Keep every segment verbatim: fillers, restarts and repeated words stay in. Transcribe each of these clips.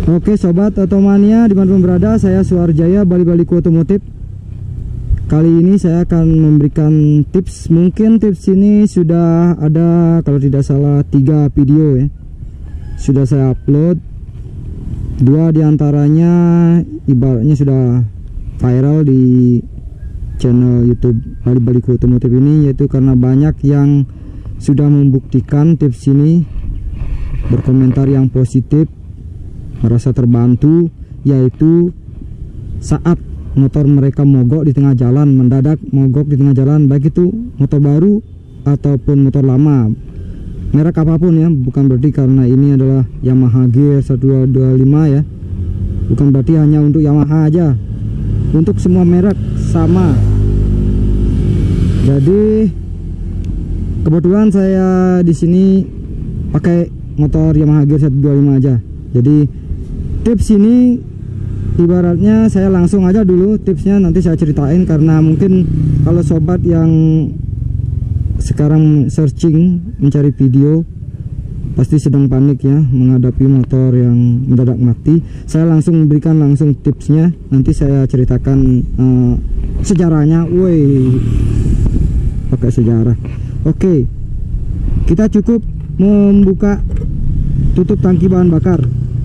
Oke sobat otomania dimanapun berada, saya Suharjaya, Bali-Baliku Otomotif. Kali ini saya akan memberikan tips. Mungkin tips ini sudah ada, kalau tidak salah, tiga video ya, sudah saya upload. Dua diantaranya ibaratnya sudah viral di channel YouTube Bali-Baliku Otomotif ini, yaitu karena banyak yang sudah membuktikan tips ini, berkomentar yang positif, merasa terbantu, yaitu saat motor mereka mogok di tengah jalan, mendadak mogok di tengah jalan, baik itu motor baru ataupun motor lama, merek apapun ya, bukan berarti karena ini adalah Yamaha Gear satu dua lima ya, bukan berarti hanya untuk Yamaha aja, untuk semua merek sama. Jadi kebetulan saya di sini pakai motor Yamaha Gear satu dua lima aja. Jadi tips ini ibaratnya saya langsung aja dulu tipsnya, nanti saya ceritain, karena mungkin kalau sobat yang sekarang searching mencari video pasti sedang panik ya menghadapi motor yang mendadak mati. Saya langsung memberikan langsung tipsnya, nanti saya ceritakan uh, sejarahnya. Woi, pakai sejarah. Oke, kita cukup membuka tutup tangki bahan bakar.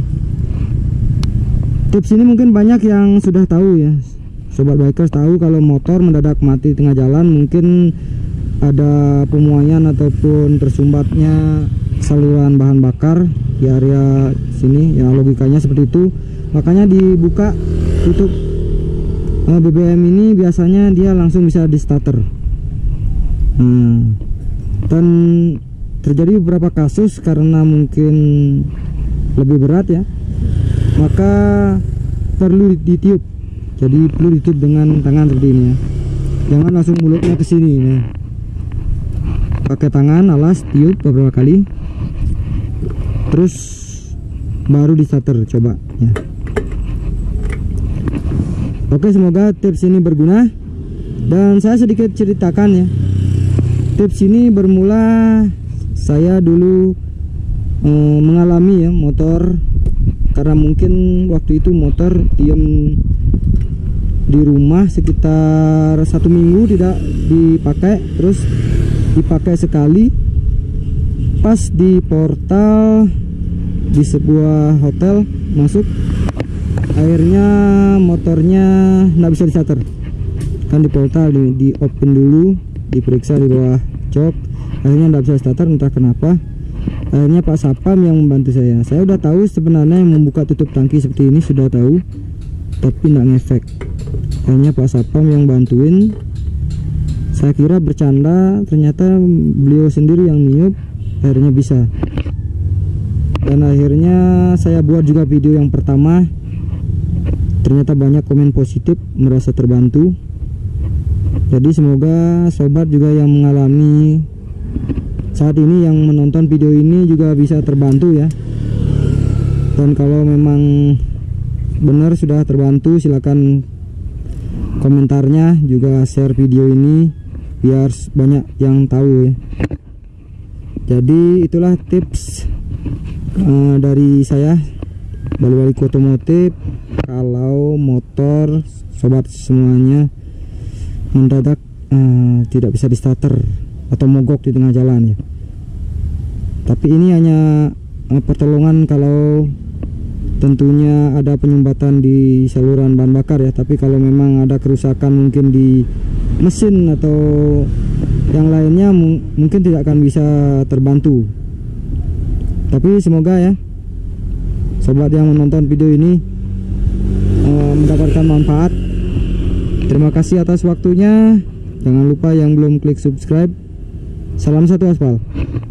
Tips ini mungkin banyak yang sudah tahu ya, sobat bikers tahu kalau motor mendadak mati tengah jalan, mungkin ada pemuaian ataupun tersumbatnya saluran bahan bakar di area sini ya, logikanya seperti itu. Makanya dibuka tutup B B M ini, biasanya dia langsung bisa di starter. Hmm. Dan terjadi beberapa kasus karena mungkin lebih berat ya, maka perlu ditiup. Jadi perlu ditiup dengan tangan seperti ini ya, jangan langsung mulutnya ke sini ya. Pakai tangan, alas, tiup beberapa kali, terus baru di starter, coba ya. Oke, semoga tips ini berguna, dan saya sedikit ceritakan ya. Tips ini bermula saya dulu eh, mengalami ya motor, karena mungkin waktu itu motor diam di rumah sekitar satu minggu tidak dipakai, terus dipakai sekali pas di portal di sebuah hotel masuk, akhirnya motornya nggak bisa di starter kan, di portal di, di open dulu, diperiksa di bawah jok, akhirnya nggak bisa starter, entah kenapa. Akhirnya Pak Sapam yang membantu saya. Saya udah tahu sebenarnya yang membuka tutup tangki seperti ini, sudah tahu, tapi nggak ngefek. Akhirnya Pak Sapam yang bantuin. Saya kira bercanda, ternyata beliau sendiri yang niup, akhirnya bisa. Dan akhirnya saya buat juga video yang pertama, ternyata banyak komen positif, merasa terbantu. Jadi semoga sobat juga yang mengalami saat ini, yang menonton video ini juga bisa terbantu ya. Dan kalau memang benar sudah terbantu, silakan komentarnya, juga share video ini biar banyak yang tahu ya. Jadi itulah tips uh, dari saya, Bali-Baliku Otomotif. Kalau motor sobat semuanya mendadak uh, tidak bisa di starter atau mogok di tengah jalan ya, tapi ini hanya uh, pertolongan kalau tentunya ada penyumbatan di saluran bahan bakar ya. Tapi kalau memang ada kerusakan mungkin di mesin atau yang lainnya, mungkin tidak akan bisa terbantu. Tapi semoga ya sobat yang menonton video ini uh, mendapatkan manfaat. Terima kasih atas waktunya. Jangan lupa yang belum klik subscribe. Salam satu aspal.